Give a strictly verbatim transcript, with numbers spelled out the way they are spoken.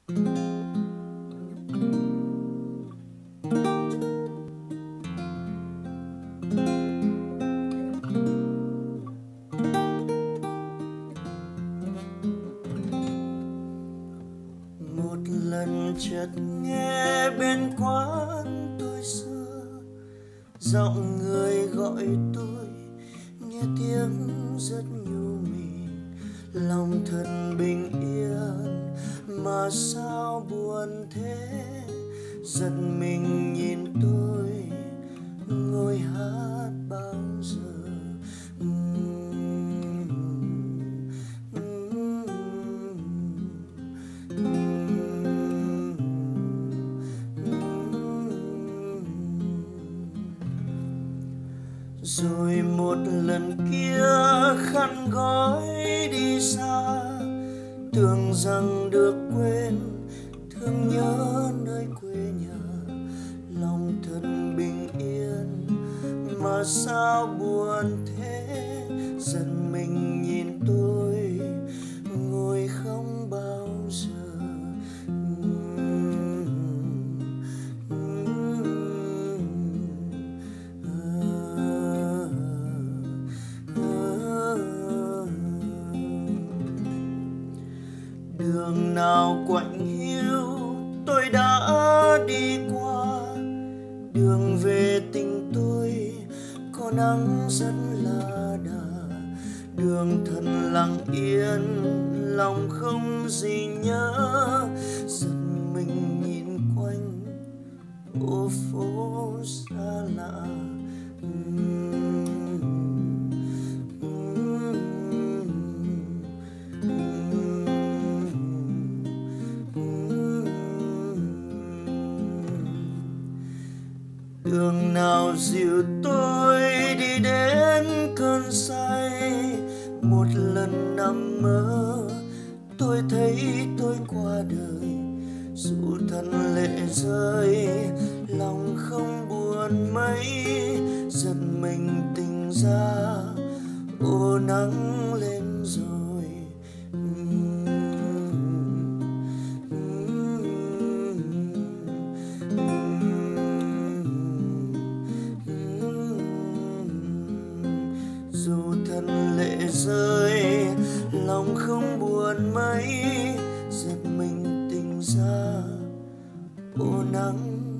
Một lần chợt nghe bên quán tôi xưa, giọng người gọi tôi, nghe tiếng rất nhu mì. Lòng thật bình yên mà sao buồn thế, giật mình nhìn tôi ngồi hát bao giờ. Rồi một lần kia khăn gói đi xa, tưởng rằng được quên, thương nhớ nơi quê nhà. Lòng thật bình yên mà sao buồn thế, giật mình nhìn tôi ngồi không bao giờ. Đường nào quạnh hiu tôi đã đi qua, đường về tình tôi có nắng rất là đà. Đường thật lặng yên, lòng không gì nhớ, giật mình nhìn quanh ô phố xa lạ. Đường nào dìu tôi đi đến cơn say, một lần nằm mơ tôi thấy tôi qua đời. Dù thân lệ rơi, lòng không buồn mấy, giật mình tỉnh ra ô nắng lên rồi. Dù thân lệ rơi, lòng không buồn mấy, giật mình tỉnh ra ô nắng